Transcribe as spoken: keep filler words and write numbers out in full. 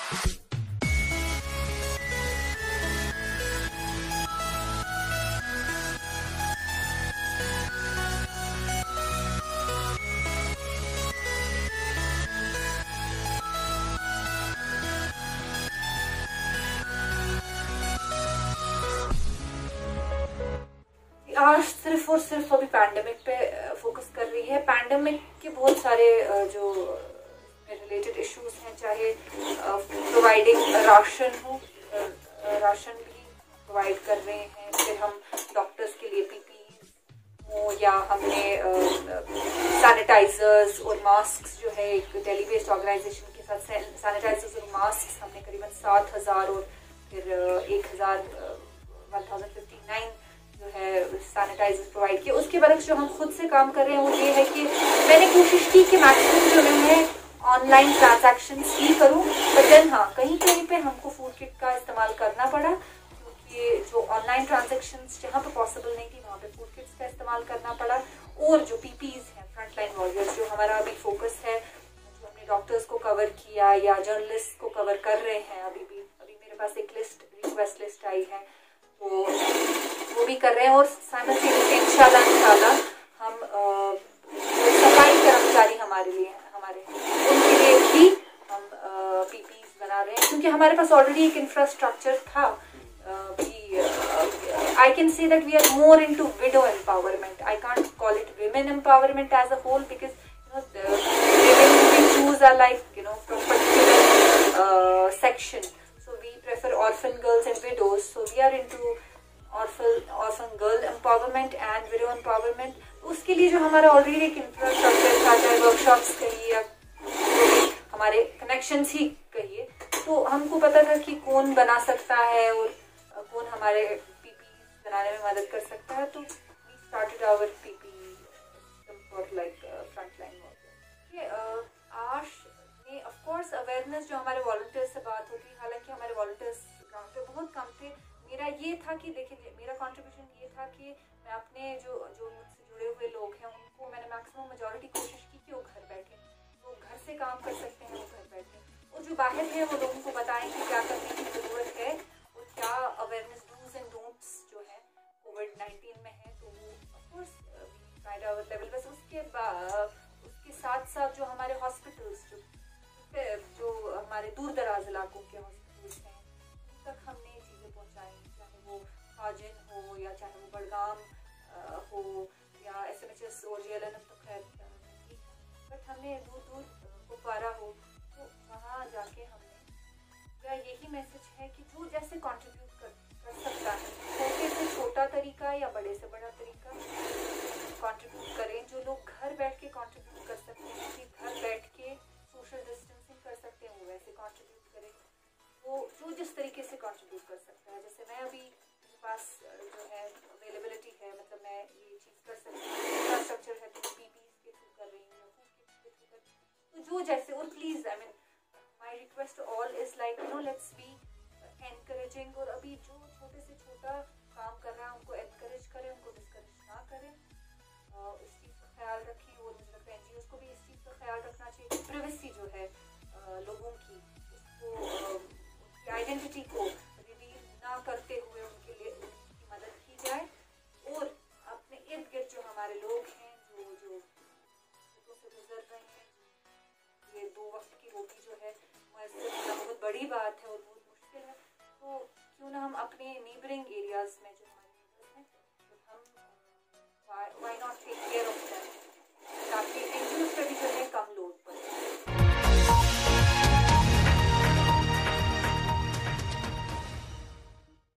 आज सिर्फ और सिर्फ अभी पैंडेमिक पे फोकस कर रही है। पैंडेमिक के बहुत सारे जो रिलेटेड इश्यूज हैं, चाहे प्रोवाइडिंग राशन हो, राशन भी प्रोवाइड कर रहे हैं, फिर हम डॉक्टर्स के लिए पीपी हो, या हमने सैनिटाइजर्स और मास्क जो है एक दिल्ली बेस्ड ऑर्गेनाइजेशन के साथ सैनिटाइजर्स और मास्क हमने करीबन सात हजार और फिर एक हजार वन थाउजेंड फिफ्टी नाइन जो है सैनिटाइजर प्रोवाइड किया। उसके बरक्स जो हम खुद से काम कर रहे हैं वो ये है कि मैंने कोशिश की कि मैक्सिमम जो है ऑनलाइन ट्रांजैक्शन ही करूं, बट देन हाँ कहीं कहीं पे हमको फूड किट का इस्तेमाल करना पड़ा, क्योंकि जो ऑनलाइन ट्रांजैक्शन जहाँ पे पॉसिबल नहीं थी वहाँ पे फूड किट्स का इस्तेमाल करना पड़ा। और जो पीपीज हैं, फ्रंटलाइन वॉरियर्स, जो हमारा अभी फोकस है, जो हमने डॉक्टर्स को कवर किया या जर्नलिस्ट को कवर कर रहे हैं, अभी भी अभी मेरे पास एक लिस्ट रिक्वेस्ट लिस्ट आई है तो वो भी कर रहे हैं। और साइमल्टेनियसली इंशाल्लाह इंशाल्लाह हम सफाई कर्मचारी हमारे लिए हमारे उनके लिए भी हम पीपीज बना रहे हैं, क्योंकि हमारे पास ऑलरेडी एक इंफ्रास्ट्रक्चर था। I can say that we are more into widow empowerment. I can't call it women empowerment as a whole, because you know women who we choose are like you know from particular uh, section. So we prefer orphan girls and widows. So we are into orphan orphan girl empowerment and widow empowerment. उसके लिए जो हमारा already एक infrastructure था, चाहे workshops कहिए या हमारे कनेक्शंस ही कहिए, तो हमको पता था कि कौन बना सकता है और कौन हमारे पीपी बनाने में मदद कर सकता है। तो we started our PP for like frontline workers. आज में ऑफ कोर्स अवेयरनेस जो हमारे वॉलंटियर्स से बात होती है, हालांकि हमारे वॉलंटियर्स ग्राउंड पे बहुत कम थे। मेरा ये था कि देखिए मेरा कंट्रीब्यूशन ये था कि मैं अपने जो जो मुझसे जुड़े हुए लोग हैं उनको मैंने मैक्सिमम मेजॉरिटी कोशिश की कि वो घर बैठे, वो घर से काम कर सकते हैं, वो घर बैठे, और जो बाहर है वो लोगों को बताएं कि क्या करने की ज़रूरत है और क्या अवेयरनेस डूज एंड डोंट्स जो है कोविड नाइन्टीन में है। तो वो ऑफकोर्स ट्राइड आवर लेवल। बस उसके बाद उसके साथ साथ जो हमारे हॉस्पिटल्स जो जो हमारे दूर दराज इलाकों के हॉस्पिटल्स हैं उन तक हमने चीज़ें पहुँचाई, चाहे वो खाजिन हो या चाहे वो बड़गाम हो या एस एम एच एस और जी एल एन एम, तो खैर बट हमने दूर दूर कुपवारा हो तो वहाँ जाके हमने या यही मैसेज है कि जो जैसे कंट्रीब्यूट कर कर सकता है, छोटे से छोटा तरीका या बड़े से बड़ा तरीका कंट्रीब्यूट करें। जो लोग घर बैठ के कंट्रीब्यूट कर सकते हैं, कि घर बैठ के सोशल डिस्टेंसिंग कर सकते हैं, वो वैसे कंट्रीब्यूट करें। वो जो जिस तरीके से कंट्रीब्यूट कर सकता है, जैसे मैं अभी मेरे पास जो है अवेलेबिलिटी है, मतलब मैं ये चीज़ कर सकती हूँ, इंफ्रास्ट्रक्चर है तो पीपीज के थ्रू कर रही हूँ, के थ्रू कर, तो जो जैसे। और please I mean my request all is like you know let's be encouraging. और अभी जो छोटे से छोटा काम कर रहा है उनको एनकरेज करें, उनको डिस्करेज ना करें, इस चीज़ का ख्याल रखें। और मुझे लगता है एन जी ओज़ को भी इस चीज़ का ख्याल रखना चाहिए। प्राइवेसी जो है लोगों की, उसको उनकी आइडेंटिटी को रिवील ना करते हुए उनके लिए उनकी मदद की जाए। और अपने इर्द गिर्द जो हमारे लोग हैं जो जो दुखों से गुजर रहे हैं, ये दो वक्त की रोटी जो है मुयस्सर होना बहुत बड़ी बात है और बहुत मुश्किल है। तो क्यों ना हम अपने नेबरिंग एरियाज़ में जो हमारे नेबर्स हैं, तो हम why why not take care of them?